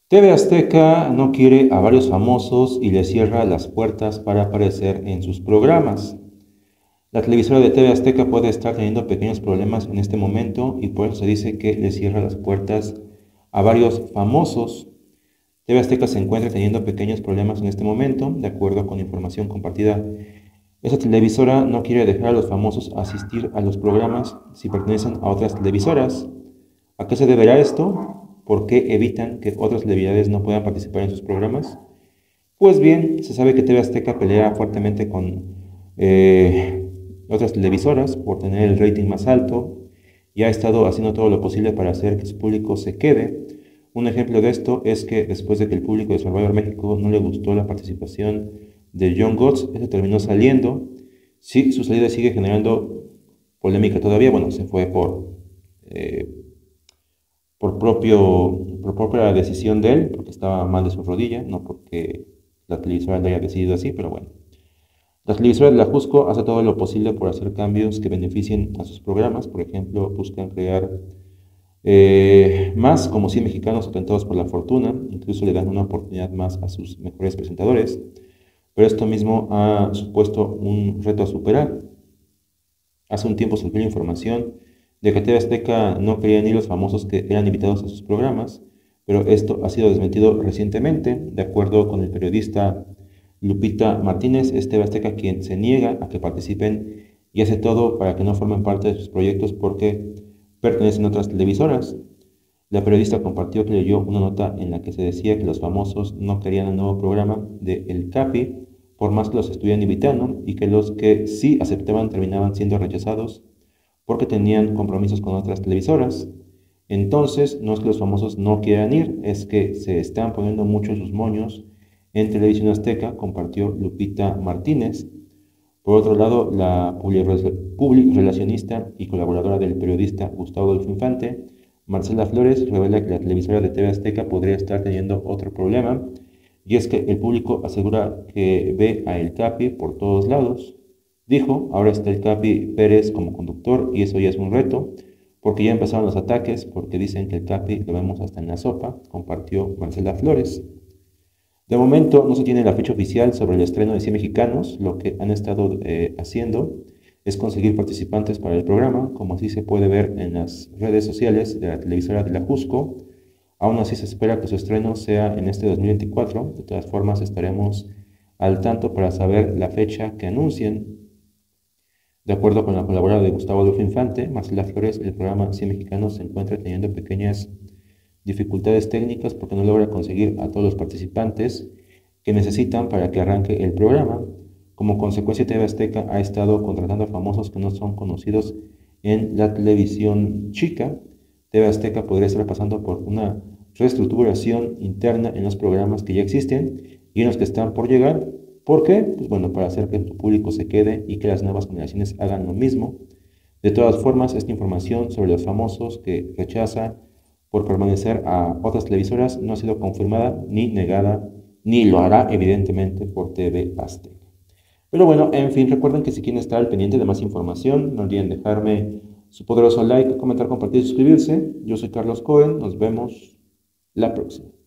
TV Azteca no quiere a varios famosos y les cierra las puertas para aparecer en sus programas. La televisora de TV Azteca puede estar teniendo pequeños problemas en este momento y por eso se dice que le cierra las puertas a varios famosos. TV Azteca se encuentra teniendo pequeños problemas en este momento, de acuerdo con información compartida. Esta televisora no quiere dejar a los famosos asistir a los programas si pertenecen a otras televisoras. ¿A qué se deberá esto? ¿Por qué evitan que otras celebridades no puedan participar en sus programas? Pues bien, se sabe que TV Azteca pelea fuertemente con otras televisoras por tener el rating más alto y ha estado haciendo todo lo posible para hacer que su público se quede. Un ejemplo de esto es que después de que el público de Survivor México no le gustó la participación de John Gotts, eso terminó saliendo. Sí, su salida sigue generando polémica todavía. Bueno, se fue eh, por propia decisión de él, porque estaba mal de su rodilla, no porque la televisora le haya decidido así, pero bueno. La televisora de la Jusco hace todo lo posible por hacer cambios que beneficien a sus programas. Por ejemplo, buscan crear más como 100 mexicanos atentados por la fortuna, incluso le dan una oportunidad más a sus mejores presentadores, pero esto mismo ha supuesto un reto a superar. Hace un tiempo surgió la información de que TV Azteca no querían ir los famosos que eran invitados a sus programas, pero esto ha sido desmentido recientemente. De acuerdo con el periodista Lupita Martínez, es TV Azteca quien se niega a que participen y hace todo para que no formen parte de sus proyectos porque pertenecen a otras televisoras. La periodista compartió que leyó una nota en la que se decía que los famosos no querían el nuevo programa de El Capi, por más que los estuvieran invitando, y que los que sí aceptaban terminaban siendo rechazados porque tenían compromisos con otras televisoras. Entonces, no es que los famosos no quieran ir, es que se están poniendo muchos sus moños en Televisión Azteca, compartió Lupita Martínez. Por otro lado, la publirelacionista y colaboradora del periodista Gustavo Adolfo Infante, Marcela Flores, revela que la televisora de TV Azteca podría estar teniendo otro problema, y es que el público asegura que ve a El Capi por todos lados. Dijo, ahora está El Capi Pérez como conductor y eso ya es un reto, porque ya empezaron los ataques, porque dicen que El Capi lo vemos hasta en la sopa, compartió Marcela Flores. De momento no se tiene la fecha oficial sobre el estreno de 100 mexicanos. Lo que han estado haciendo es conseguir participantes para el programa, como así se puede ver en las redes sociales de la televisora de la Jusco. Aún así se espera que su estreno sea en este 2024. De todas formas estaremos al tanto para saber la fecha que anuncien. De acuerdo con la colaboradora de Gustavo Adolfo Infante, Marcela Flores, el programa 100 mexicanos se encuentra teniendo pequeñas dificultades técnicas porque no logra conseguir a todos los participantes que necesitan para que arranque el programa. Como consecuencia, TV Azteca ha estado contratando a famosos que no son conocidos en la televisión chica. TV Azteca podría estar pasando por una reestructuración interna en los programas que ya existen y en los que están por llegar. ¿Por qué? Pues bueno, para hacer que tu público se quede y que las nuevas generaciones hagan lo mismo. De todas formas, esta información sobre los famosos que rechaza por permanecer a otras televisoras no ha sido confirmada ni negada, ni lo hará evidentemente por TV Azteca. Pero bueno, en fin, recuerden que si quieren estar al pendiente de más información, no olviden dejarme su poderoso like, comentar, compartir y suscribirse. Yo soy Carlos Cohen, nos vemos la próxima.